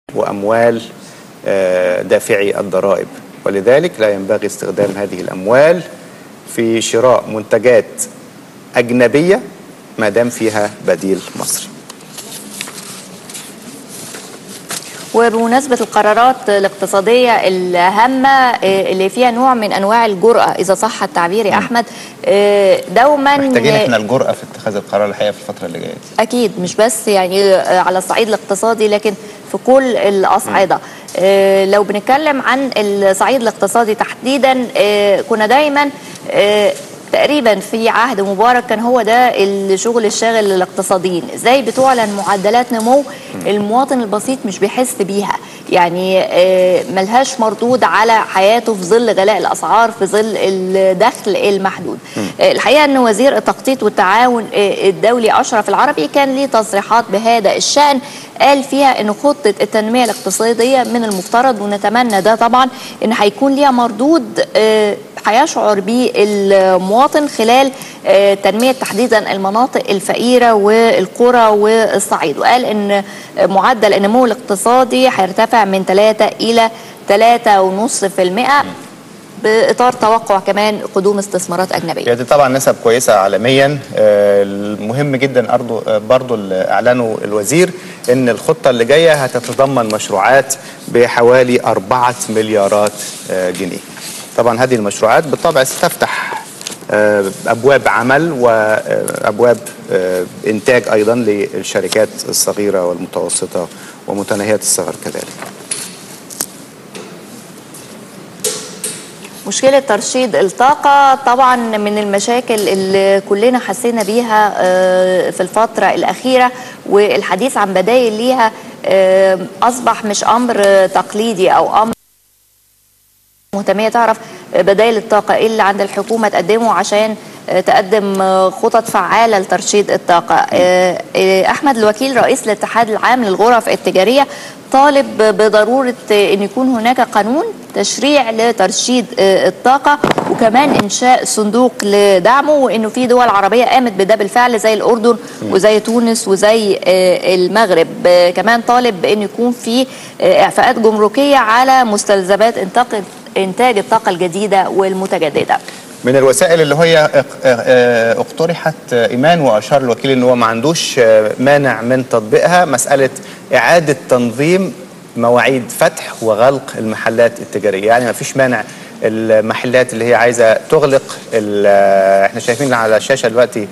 وأموال دافعي الضرائب، ولذلك لا ينبغي استخدام هذه الأموال في شراء منتجات أجنبية ما دام فيها بديل مصري. وبمناسبة القرارات الاقتصادية الهامة اللي فيها نوع من أنواع الجرأة إذا صح التعبير يا أحمد، دوما محتاجين احنا الجرأة في اتخاذ القرار الحقيقة في الفترة اللي جاية. أكيد مش بس يعني على الصعيد الاقتصادي لكن في كل الأصعدة. لو بنتكلم عن الصعيد الاقتصادي تحديدا، كنا دايما تقريبا في عهد مبارك كان هو ده الشغل الشاغل للاقتصاديين، ازاي بتعلن معدلات نمو المواطن البسيط مش بيحس بيها، يعني ملهاش مردود على حياته في ظل غلاء الاسعار، في ظل الدخل المحدود. الحقيقه ان وزير التخطيط والتعاون الدولي اشرف العربي كان ليه تصريحات بهذا الشان، قال فيها ان خطه التنميه الاقتصاديه من المفترض، ونتمنى ده طبعا، ان هيكون ليها مردود هيشعر به المواطن خلال تنمية تحديدا المناطق الفقيرة والقرى والصعيد. وقال ان معدل النمو الاقتصادي هيرتفع من 3 إلى 3.5% بإطار توقع كمان قدوم استثمارات أجنبية. دي طبعا نسب كويسة عالميا. المهم جدا برضو اللي أعلنه الوزير إن الخطة اللي جاية هتتضمن مشروعات بحوالي 4 مليارات جنيه. طبعا هذه المشروعات بالطبع ستفتح أبواب عمل وأبواب إنتاج أيضا للشركات الصغيرة والمتوسطة ومتناهية الصغر كذلك. مشكلة ترشيد الطاقة طبعا من المشاكل اللي كلنا حسينا بيها في الفترة الأخيرة، والحديث عن بدائل ليها أصبح مش أمر تقليدي أو أمر مهتمية تعرف بدائل الطاقة إيه اللي عند الحكومة تقدمه عشان تقدم خطط فعالة لترشيد الطاقة. أحمد الوكيل رئيس الاتحاد العام للغرف التجارية طالب بضرورة أن يكون هناك قانون تشريع لترشيد الطاقة، وكمان إنشاء صندوق لدعمه، وأنه في دول عربية قامت بده بالفعل زي الأردن وزي تونس وزي المغرب. كمان طالب بأن يكون في إعفاءات جمركية على مستلزمات إنتاج الطاقة الجديدة والمتجددة. من الوسائل اللي هي اقترحت إيمان، وأشار الوكيل أنه ما عندوش مانع من تطبيقها، مسألة إعادة تنظيم مواعيد فتح وغلق المحلات التجارية. يعني ما فيش مانع المحلات اللي هي عايزة تغلق، احنا شايفين على الشاشة دلوقتي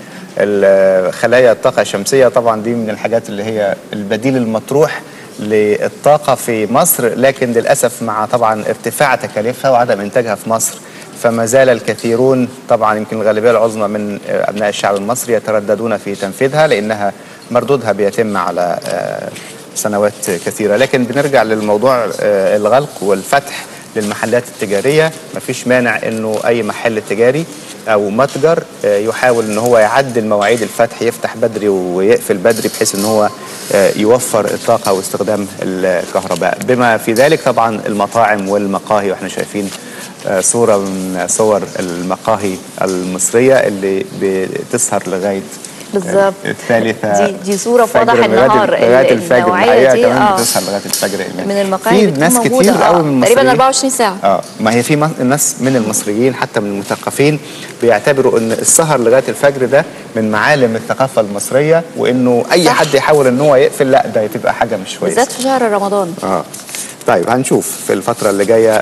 خلايا الطاقة الشمسية، طبعا دي من الحاجات اللي هي البديل المطروح للطاقة في مصر، لكن للأسف مع طبعا ارتفاع تكاليفها وعدم إنتاجها في مصر فما زال الكثيرون، طبعا يمكن الغالبية العظمى من أبناء الشعب المصري يترددون في تنفيذها لأنها مردودها بيتم على سنوات كثيرة. لكن بنرجع للموضوع الغلق والفتح للمحلات التجارية، مفيش مانع أنه أي محل تجاري أو متجر يحاول أنه هو يعدل مواعيد الفتح، يفتح بدري ويقفل بدري بحيث أنه هو يوفر الطاقة واستخدام الكهرباء، بما في ذلك طبعا المطاعم والمقاهي. وإحنا شايفين صورة من صور المقاهي المصرية اللي بتسهر لغاية بالظبط الثالثة، دي صورة في وضح النهار لغاية الفجر. النوعية دي كمان بتسهر لغاية الفجر. من المقاهي في ناس كتير قوي من المصريين تقريبا 24 ساعة. ما هي في ناس من المصريين حتى من المثقفين بيعتبروا ان السهر لغاية الفجر ده من معالم الثقافة المصرية، وانه اي حد يحاول ان هو يقفل لا ده تبقى حاجة مش كويسة، بالذات في شهر رمضان. طيب هنشوف في الفترة اللي جاية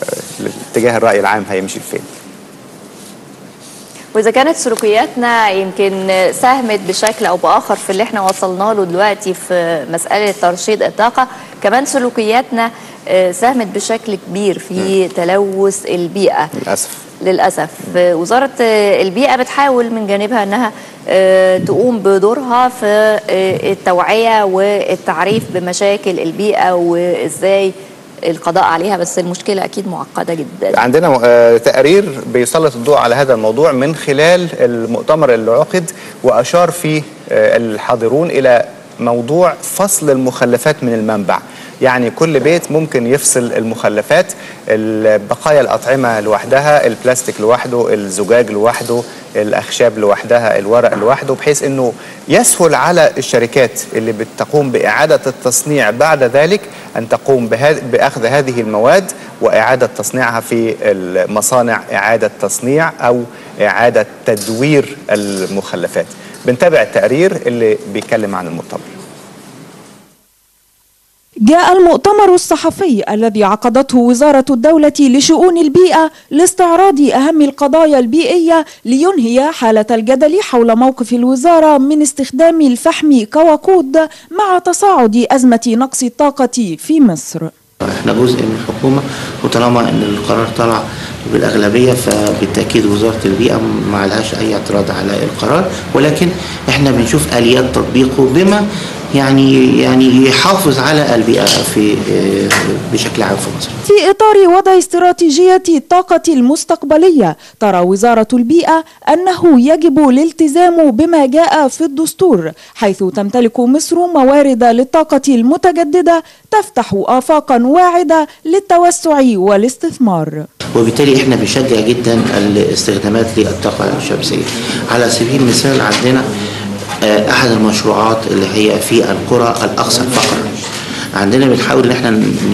اتجاه الرأي العام هيمشي فين. وإذا كانت سلوكياتنا يمكن ساهمت بشكل أو بآخر في اللي احنا وصلنا له دلوقتي في مسألة ترشيد الطاقة، كمان سلوكياتنا ساهمت بشكل كبير في تلوث البيئة للأسف. وزارة البيئة بتحاول من جانبها أنها تقوم بدورها في التوعية والتعريف بمشاكل البيئة وإزاي القضاء عليها، بس المشكلة أكيد معقدة جدا. عندنا تقرير بيسلط الضوء على هذا الموضوع من خلال المؤتمر اللي عقد، وأشار فيه الحاضرون إلى موضوع فصل المخلفات من المنبع. يعني كل بيت ممكن يفصل المخلفات، بقايا الأطعمة لوحدها، البلاستيك لوحده، الزجاج لوحده، الأخشاب لوحدها، الورق لوحده، بحيث أنه يسهل على الشركات اللي بتقوم بإعادة التصنيع بعد ذلك أن تقوم بأخذ هذه المواد وإعادة تصنيعها في المصانع إعادة تصنيع أو إعادة تدوير المخلفات. بنتابع التقرير اللي بيتكلم عن المؤتمر. جاء المؤتمر الصحفي الذي عقدته وزارة الدولة لشؤون البيئة لاستعراض أهم القضايا البيئية لينهي حالة الجدل حول موقف الوزارة من استخدام الفحم كوقود مع تصاعد أزمة نقص الطاقة في مصر. احنا جزء من الحكومة، وطالما ان القرار طلع بالأغلبية فبالتأكيد وزارة البيئة ما لهاش أي اعتراض على القرار، ولكن احنا بنشوف آليات تطبيقه بما يعني يحافظ على البيئة بشكل عام في مصر. في إطار وضع استراتيجية الطاقة المستقبلية، ترى وزارة البيئة أنه يجب الالتزام بما جاء في الدستور، حيث تمتلك مصر موارد للطاقة المتجددة تفتح آفاقا واعدة للتوسع والاستثمار. وبالتالي احنا بنشجع جدا الاستخدامات للطاقة الشمسية. على سبيل المثال عندنا احد المشروعات اللي هي في القرى الاكثر فقرا، عندنا بنحاول ان احنا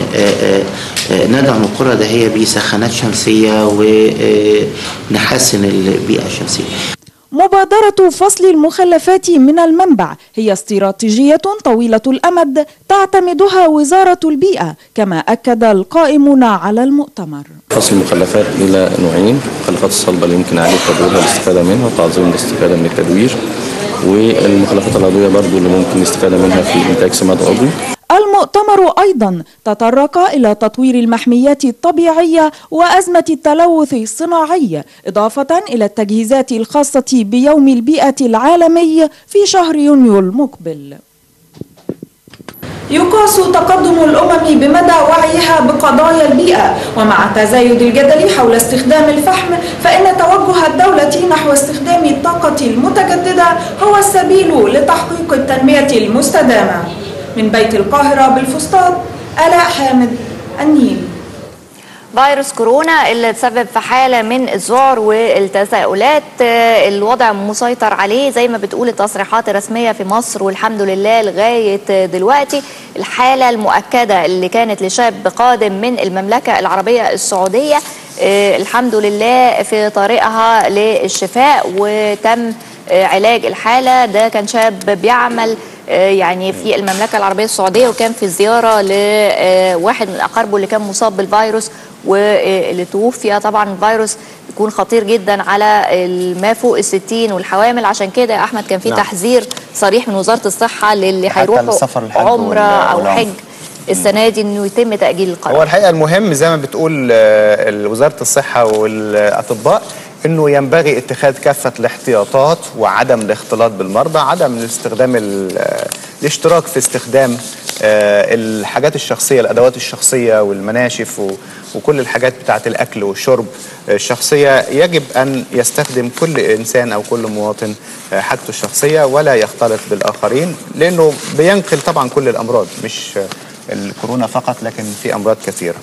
ندعم القرى ده هي بسخانات شمسيه ونحسن البيئه الشمسيه. مبادرة فصل المخلفات من المنبع هي استراتيجية طويلة الأمد تعتمدها وزارة البيئة، كما أكد القائمون على المؤتمر. فصل المخلفات إلى نوعين: المخلفات الصلبة اللي يمكن إعادة تدويرها والاستفادة منها وتعظيم الاستفادة من التدوير، والمخلفات العضوية برضو اللي ممكن الاستفادة منها في إنتاج سماد عضوي. المؤتمر أيضا تطرق إلى تطوير المحميات الطبيعية وأزمة التلوث الصناعي، إضافة إلى التجهيزات الخاصة بيوم البيئة العالمي في شهر يونيو المقبل. يقاس تقدم الأمم بمدى وعيها بقضايا البيئة، ومع تزايد الجدل حول استخدام الفحم فإن توجه الدولة نحو استخدام الطاقة المتجددة هو السبيل لتحقيق التنمية المستدامة. من بيت القاهرة بالفسطاط، آلاء حامد، النيل. فيروس كورونا اللي تسبب في حالة من الذعر والتساؤلات، الوضع مسيطر عليه زي ما بتقول التصريحات الرسمية في مصر، والحمد لله لغاية دلوقتي الحالة المؤكدة اللي كانت لشاب قادم من المملكة العربية السعودية الحمد لله في طريقها للشفاء وتم علاج الحالة. ده كان شاب بيعمل يعني في المملكة العربية السعودية، وكان في زيارة لواحد من أقاربه اللي كان مصاب بالفيروس واللي توفي. طبعا الفيروس بيكون خطير جدا على ما فوق ال60 والحوامل، عشان كده يا أحمد كان في تحذير صريح من وزارة الصحة للي هيروحوا عمرة أو حج السنة دي إنه يتم تأجيل القرار. هو الحقيقة المهم زي ما بتقول وزارة الصحة والأطباء انه ينبغي اتخاذ كافه الاحتياطات وعدم الاختلاط بالمرضى، عدم استخدام الاشتراك في استخدام الحاجات الشخصيه، الادوات الشخصيه والمناشف وكل الحاجات بتاعه الاكل والشرب الشخصيه. يجب ان يستخدم كل انسان او كل مواطن حاجته الشخصيه ولا يختلط بالاخرين، لانه بينقل طبعا كل الامراض، مش الكورونا فقط لكن في امراض كثيره.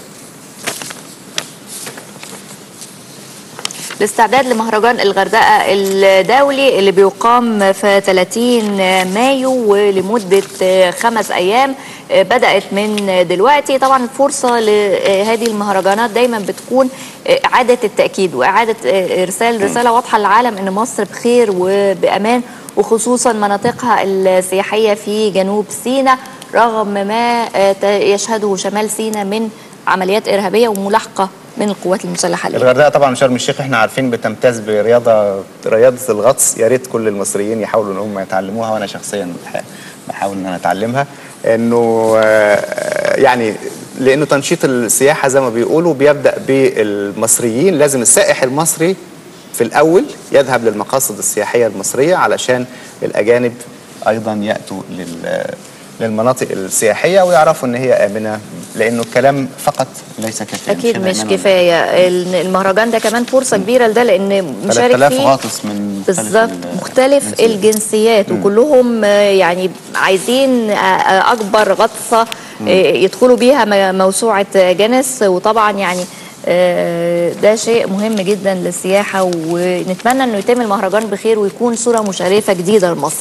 الاستعداد لمهرجان الغردقة الدولي اللي بيقام في 30 مايو ولمدة 5 أيام بدأت من دلوقتي. طبعا الفرصة لهذه المهرجانات دايما بتكون إعادة التأكيد وإعادة إرسال رسالة واضحة للعالم أن مصر بخير وبأمان، وخصوصا مناطقها السياحية في جنوب سيناء رغم ما يشهده شمال سيناء من عمليات إرهابية وملاحقة من القوات المسلحة. الغردقة طبعا شرم الشيخ احنا عارفين بتمتاز برياضة الغطس، يا ريت كل المصريين يحاولوا ان هم يتعلموها، وانا شخصيا بحاول ان انا اتعلمها، انه يعني لانه تنشيط السياحة زي ما بيقولوا بيبدأ بالمصريين. لازم السائح المصري في الاول يذهب للمقاصد السياحية المصرية علشان الاجانب ايضا يأتوا للمناطق السياحية ويعرفوا ان هي آمنة، لانه الكلام فقط ليس كفاية. اكيد مش كفاية. المهرجان ده كمان فرصة كبيرة لده، لان مشارك 3000 فيه غاطس من بالظبط مختلف الجنسيات وكلهم يعني عايزين اكبر غطسة يدخلوا بيها موسوعة جينيس. وطبعا يعني ده شيء مهم جدا للسياحة، ونتمنى انه يتم المهرجان بخير ويكون صورة مشرفة جديدة لمصر.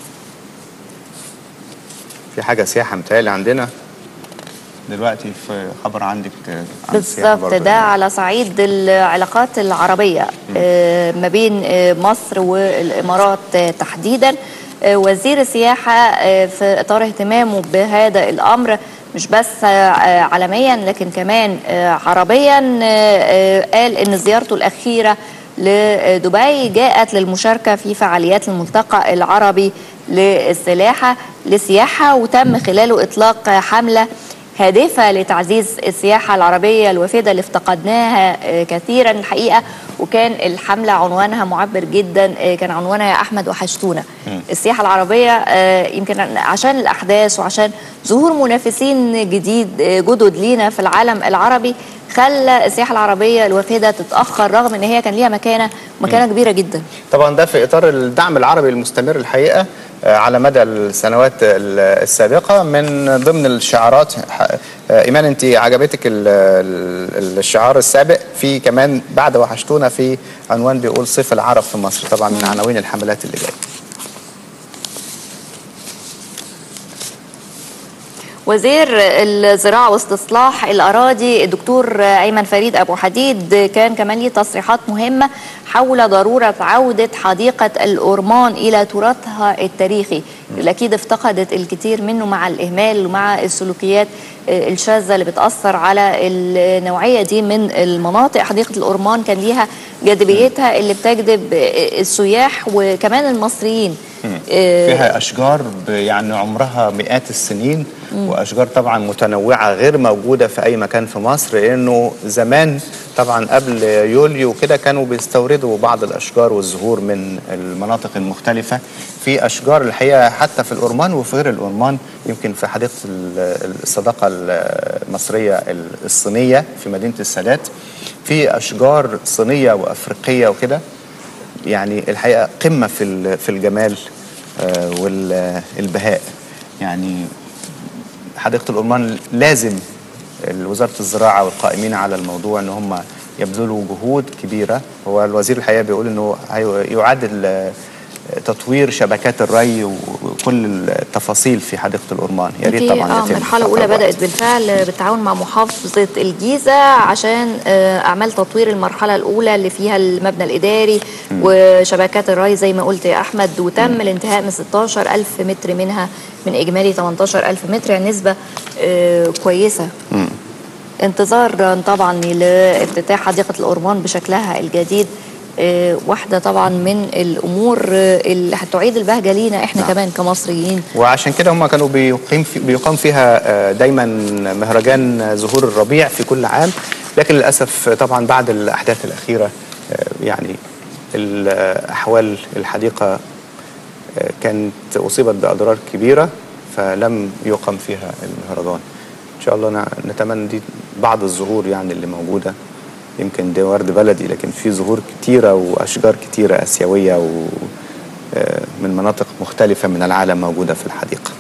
في حاجة سياحة متهيألي عندنا دلوقتي في خبر عندك عن السياحة بالظبط، ده على صعيد العلاقات العربية ما بين مصر والإمارات تحديدا. وزير السياحة في إطار اهتمامه بهذا الأمر مش بس عالميا لكن كمان عربيا، قال إن زيارته الأخيرة لدبي جاءت للمشاركة في فعاليات الملتقى العربي للسياحة، وتم خلاله إطلاق حملة هادفة لتعزيز السياحة العربية الوافدة اللي افتقدناها كثيرا الحقيقة. وكان الحملة عنوانها معبر جدا، كان عنوانها يا أحمد وحشتونا. السياحة العربية يمكن عشان الأحداث وعشان ظهور منافسين جدد لينا في العالم العربي خلى السياحة العربية الوافدة تتأخر، رغم ان هي كان ليها مكانة كبيرة جدا. طبعا ده في إطار الدعم العربي المستمر الحقيقة على مدى السنوات السابقة. من ضمن الشعارات، إيمان أنت عجبتك الشعار السابق، في كمان بعد وحشتونا في عنوان بيقول صيف العرب في مصر، طبعا من عناوين الحملات اللي جايه. وزير الزراعة واستصلاح الأراضي الدكتور أيمن فريد أبو حديد كان كمان ليه تصريحات مهمة حول ضرورة عودة حديقة الأورمان إلى تراثها التاريخي، اللي أكيد افتقدت الكثير منه مع الإهمال ومع السلوكيات الشاذة اللي بتأثر على النوعية دي من المناطق. حديقة الأورمان كان ليها جاذبيتها اللي بتجذب السياح وكمان المصريين. فيها أشجار يعني عمرها مئات السنين، وأشجار طبعا متنوعة غير موجودة في أي مكان في مصر، لأنه زمان طبعا قبل يوليو كده كانوا بيستوردوا بعض الأشجار والزهور من المناطق المختلفة. في أشجار الحقيقة حتى في الأورمان وفي غير الأورمان، يمكن في حديقة الصداقة المصرية الصينية في مدينة السادات في أشجار صينية وأفريقية وكده، يعني الحقيقة قمة في الجمال والبهاء. يعني حديقة الأورمان لازم وزارة الزراعة والقائمين على الموضوع ان هم يبذلوا جهود كبيرة. هو الوزير الحقيقة بيقول انه يعاد تطوير شبكات الري وكل التفاصيل في حديقة الأورمان. يا ريت طبعا يتم. المرحلة الأولى بدأت بالفعل بالتعاون مع محافظة الجيزة عشان أعمال تطوير المرحلة الأولى اللي فيها المبنى الإداري وشبكات الري زي ما قلت يا أحمد، وتم الانتهاء من 16,000 متر منها من إجمالي 18,000 متر، يعني نسبة كويسة. انتظار طبعا لافتتاح حديقة الأورمان بشكلها الجديد، واحدة طبعا من الأمور اللي هتعيد البهجة لينا احنا كمان كمصريين. وعشان كده هم كانوا بيقام فيها دايما مهرجان زهور الربيع في كل عام، لكن للأسف طبعا بعد الأحداث الأخيرة يعني الأحوال الحديقة كانت أصيبت بأضرار كبيرة فلم يقام فيها المهرجان. إن شاء الله نتمنى دي بعض الزهور يعني اللي موجودة، يمكن ده ورد بلدي لكن في زهور كتيرة وأشجار كتيرة آسيوية ومن مناطق مختلفة من العالم موجودة في الحديقة.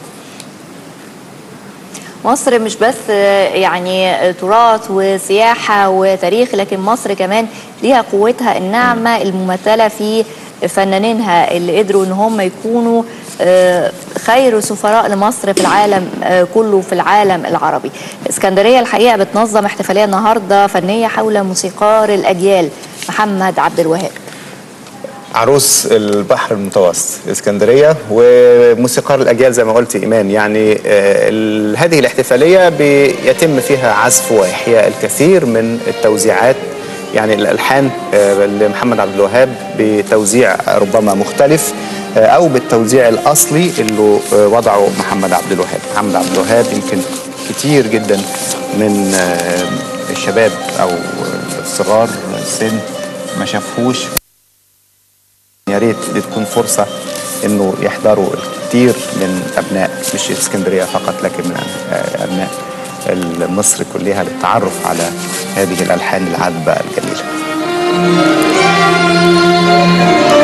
مصر مش بس يعني تراث وسياحة وتاريخ، لكن مصر كمان ليها قوتها الناعمة الممثلة في فنانينها اللي قدروا ان هم يكونوا خير سفراء لمصر في العالم كله، في العالم العربي. اسكندرية الحقيقة بتنظم احتفالية النهاردة فنية حول موسيقار الأجيال محمد عبد الوهاب. عروس البحر المتوسط اسكندرية وموسيقار الأجيال زي ما قلت إيمان. يعني هذه الاحتفالية بيتم فيها عزف وإحياء الكثير من التوزيعات، يعني الألحان لمحمد عبد الوهاب بتوزيع ربما مختلف أو بالتوزيع الأصلي اللي وضعه محمد عبد الوهاب. محمد عبد الوهاب يمكن كتير جدا من الشباب أو الصغار السن ما شافوش، يا ريت تكون فرصة إنه يحضروا الكثير من أبناء مش اسكندرية فقط لكن من أبناء مصر كلها للتعرف على هذه الألحان العذبة الجميلة.